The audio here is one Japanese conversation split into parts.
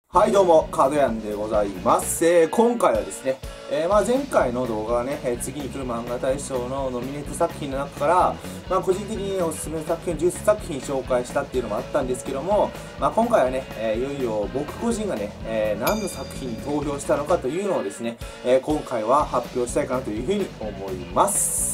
はいどうも、カードヤンでございます。今回はですね、前回の動画はね、次に来る漫画大賞のノミネート作品の中から、個人的に、おすすめの作品10作品紹介したっていうのもあったんですけども、今回はね、いよいよ僕個人がね、何の作品に投票したのかというのをですね、今回は発表したいかなというふうに思います。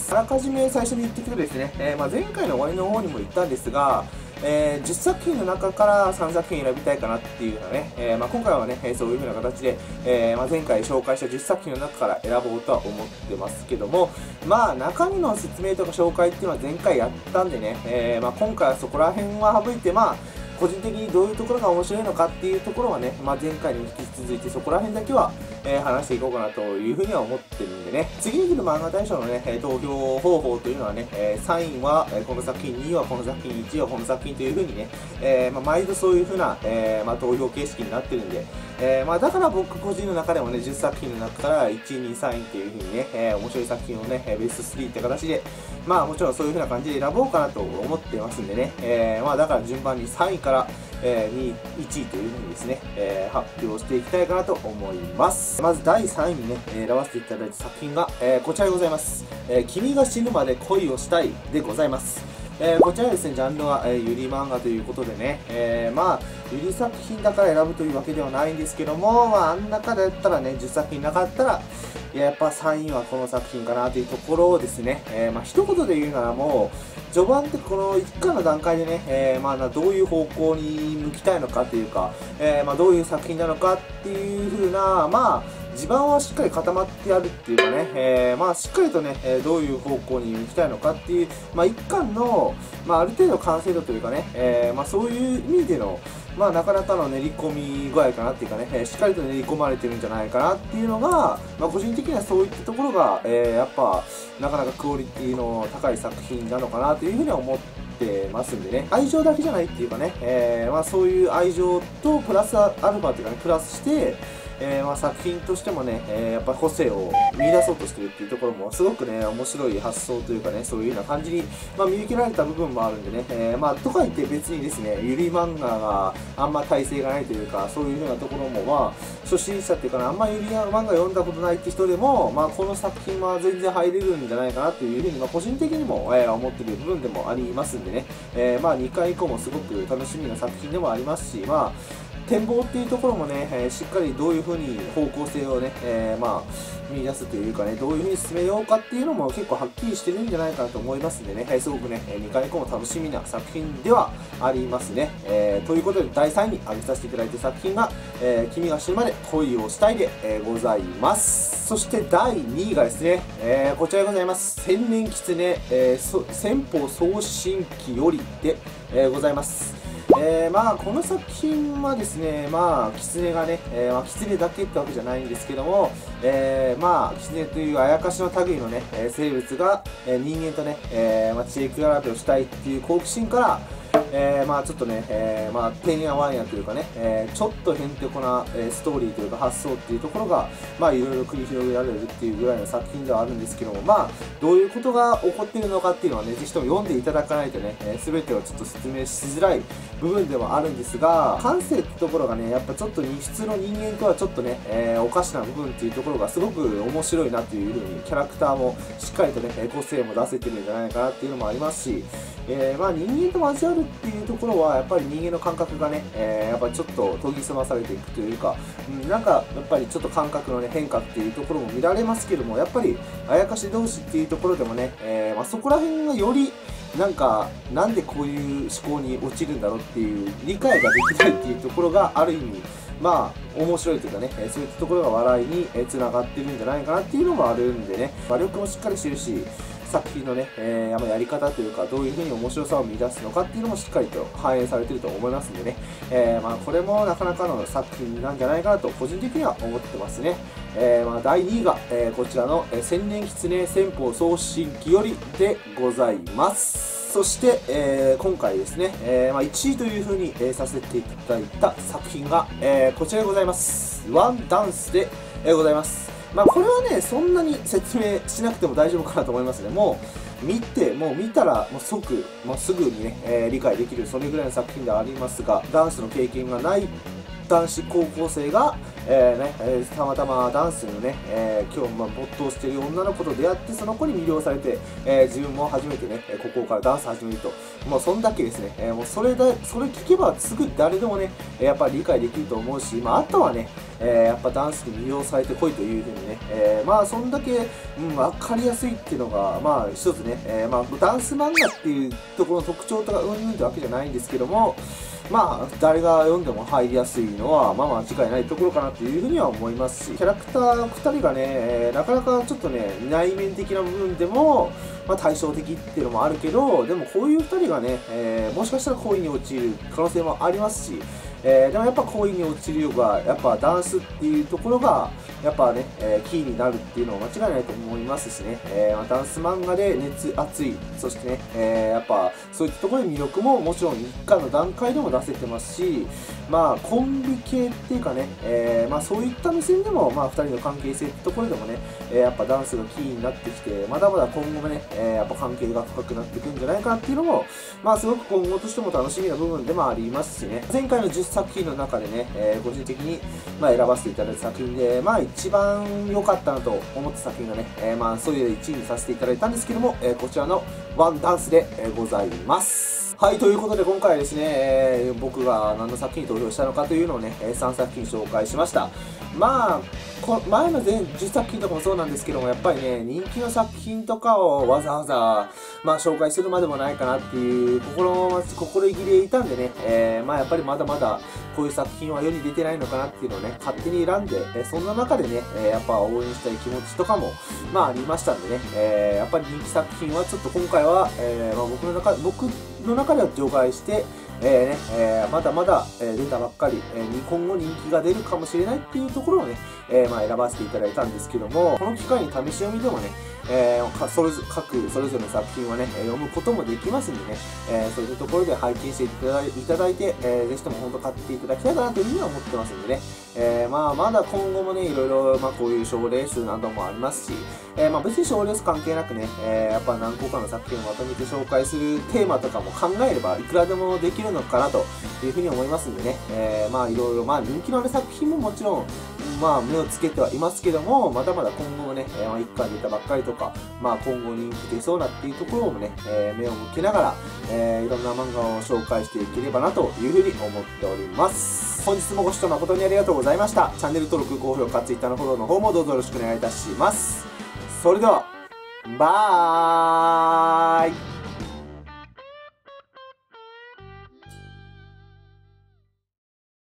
あらかじめ最初に言ってきてですね、前回の終わりの方にも言ったんですが、10作品の中から3作品選びたいかなっていうのはね、今回はね、そういう風な形で、前回紹介した10作品の中から選ぼうとは思ってますけども、中身の説明とか紹介っていうのは前回やったんでね、今回はそこら辺は省いて、個人的にどういうところが面白いのかっていうところはね、前回に引き続いてそこら辺だけは、話していこうかなというふうには思ってるんでね、次に来る漫画大賞のね、投票方法というのはね、3位はこの作品、2位はこの作品、1位はこの作品というふうにね、毎度そういうふうな、投票形式になってるんで、だから僕個人の中でもね、10作品の中から1位、2位、3位っていうふうにね、面白い作品をね、ベスト3って形で、もちろんそういうふうな感じで選ぼうかなと思ってますんでね、だから順番に3位から、2位、1位というふうにですね、発表していきたいかなと思います。まず第3位にね、選ばせていただいた作品が、こちらでございます。君が死ぬまで恋をしたいでございます。こちらですね、ジャンルは、ゆり漫画ということでね、ゆり作品だから選ぶというわけではないんですけども、あん中だったらね、10作品なかったら、やっぱ3位はこの作品かなというところをですね、一言で言うならもう、序盤ってこの1巻の段階でね、どういう方向に向きたいのかというか、どういう作品なのかっていう風な、地盤はしっかり固まってあるっていうかね、しっかりとね、どういう方向に向きたいのかっていう、一巻の、ある程度完成度というかね、そういう意味での、なかなかの練り込み具合かなっていうかね、しっかりと練り込まれてるんじゃないかなっていうのが、個人的にはそういったところが、やっぱ、なかなかクオリティの高い作品なのかなというふうには思ってますんでね、愛情だけじゃないっていうかね、そういう愛情とプラスアルファというかね、プラスして、作品としてもね、やっぱ個性を見出そうとしてるっていうところもすごくね、面白い発想というかね、そういうような感じに、見受けられた部分もあるんでね、とか言って別にですね、ゆり漫画があんま耐性がないというか、そういうようなところも初心者っていうかな、あんまゆり漫画読んだことないって人でも、この作品は全然入れるんじゃないかなというふうに、個人的にも、思ってる部分でもありますんでね、2回以降もすごく楽しみな作品でもありますし、展望っていうところもね、しっかりどういう風に方向性をね、見出すというかね、どういう風に進めようかっていうのも結構はっきりしてるんじゃないかなと思いますんでね、すごくね、2回以降も楽しみな作品ではありますね。ということで、第3位に挙げさせていただいた作品が、君が死ぬまで恋をしたいで、ございます。そして第2位がですね、こちらでございます。千年狐、先方送信機よりで、ございます。この作品はですね、狐がね、狐だけってわけじゃないんですけども、狐というあやかしの類のね、生物が、人間とね、知恵比べをしたいっていう好奇心から、ちょっとね、てんやわんやというかね、ちょっとへんてこな、ストーリーというか発想っていうところが、いろいろ繰り広げられるっていうぐらいの作品ではあるんですけども、どういうことが起こっているのかっていうのはね、ぜひとも読んでいただかないとね、全てをちょっと説明しづらい部分ではあるんですが、感性ってところがね、やっぱちょっと普通の人間とはちょっとね、おかしな部分っていうところがすごく面白いなっていう風に、キャラクターもしっかりとね、個性も出せてるんじゃないかなっていうのもありますし、人間と交わるっていうところはやっぱり人間の感覚がね、やっぱりちょっと研ぎ澄まされていくというか、なんかやっぱりちょっと感覚のね変化っていうところも見られますけども、やっぱりあやかし同士っていうところでもね、そこら辺がよりなんでこういう思考に落ちるんだろうっていう理解ができないっていうところがある意味面白いというかね、そういったところが笑いにつながってるんじゃないかなっていうのもあるんでね、馬力もしっかりしてるし、作品のね、やり方というか、どういう風に面白さを見出すのかっていうのもしっかりと反映されてると思いますんでね、これもなかなかの作品なんじゃないかなと個人的には思ってますね。第2位が、こちらの千年狐先方送信機よりでございます。そして、今回ですね、1位という風に、させていただいた作品が、こちらでございます。ワンダンスで、ございます。これはね、そんなに説明しなくても大丈夫かなと思いますね。もう見たらすぐにね、理解できるそれぐらいの作品ではありますが、ダンスの経験がない男子高校生が、たまたまダンスにね、今日没頭している女の子と出会って、その子に魅了されて、自分も初めてね、ここからダンス始めると、もうそんだけですね、もうそれ聞けばすぐ誰でもね、やっぱり理解できると思うし、あとはね、やっぱダンスに魅了されてこいというふうにね、そんだけ、分かりやすいっていうのが、一つね、ダンス漫画っていうところの特徴とかうんぬんってわけじゃないんですけども、誰が読んでも入りやすいのは、間違いないところかなというふうには思いますし、キャラクター2人がね、なかなかちょっとね、内面的な部分でも、対照的っていうのもあるけど、でもこういう2人がね、もしかしたら恋に落ちる可能性もありますし、でもやっぱ恋に落ちるよりは、やっぱダンスっていうところが、やっぱね、キーになるっていうのは間違いないと思いますしね、ダンス漫画で熱い、そしてね、やっぱそういったところで魅力ももちろん一巻の段階でも出せてますし、コンビ系っていうかね、そういった目線でも、2人の関係性ってところでもね、やっぱダンスがキーになってきて、まだまだ今後もね、やっぱ関係が深くなっていくんじゃないかなっていうのも、すごく今後としても楽しみな部分でもありますしね、前回の10作品の中でね、個人的に、選ばせていただいた作品で、一番良かったなと思った作品がね、そういう1位にさせていただいたんですけども、こちらのワンダンスで、ございます。はい、ということで今回はですね、僕が何の作品に投票したのかというのをね、3作品紹介しました。前の10作品とかもそうなんですけども、やっぱりね、人気の作品とかをわざわざ、紹介するまでもないかなっていう心意気でいたんでね、やっぱりまだまだこういう作品は世に出てないのかなっていうのをね、勝手に選んで、そんな中でね、やっぱ応援したい気持ちとかも、ありましたんでね、やっぱり人気作品はちょっと今回は、僕の中では除外して、まだまだ、出たばっかり、今後人気が出るかもしれないっていうところをね、選ばせていただいたんですけども、この機会に試し読みでもね、それぞれの作品はね、読むこともできますんでね、そういったところで拝見していただいて、ぜひとも本当買っていただきたいかなというふうには思ってますんでね、まだ今後もね、いろいろ、こういう賞レースなどもありますし、別に賞レース関係なくね、やっぱ何個かの作品をまとめて紹介するテーマとかも考えれば、いくらでもできるのかなというふうに思いますんでね、いろいろ、人気のある作品ももちろん、目をつけてはいますけども、まだまだ今後もね、1巻出たばっかりとか、今後人気出そうなっていうところもね、目を向けながら、いろんな漫画を紹介していければなというふうに思っております。本日もご視聴誠にありがとうございました。チャンネル登録、高評価、Twitter のフォローの方もどうぞよろしくお願いいたします。それでは、バーイ。